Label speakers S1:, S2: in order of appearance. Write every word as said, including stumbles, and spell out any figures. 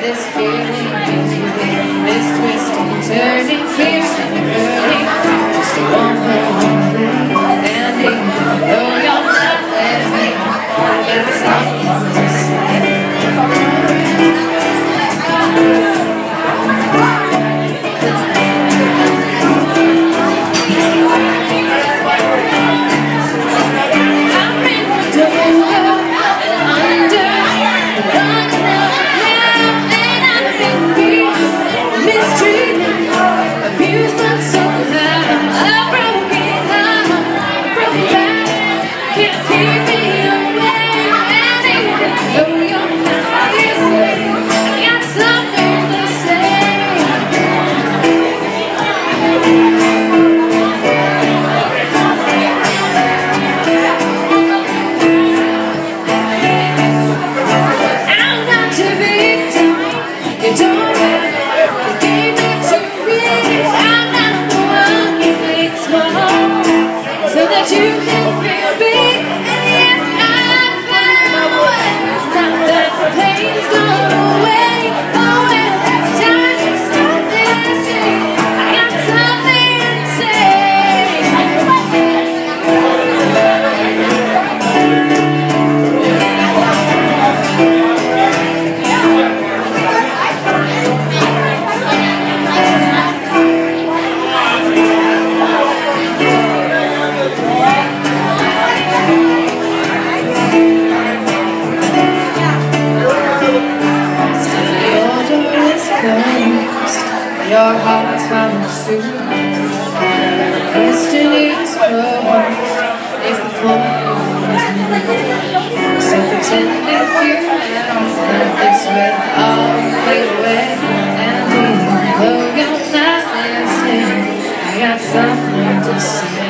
S1: this feeling is within this twisting, turning, piercing, burning. Just a one more thing, landing. Though you're not listening, it's something to say. Your heart's found soon. The question is closed. If the phone is new, so pretend if you have that this will all fade away. And even though you're not listening, I got something to say.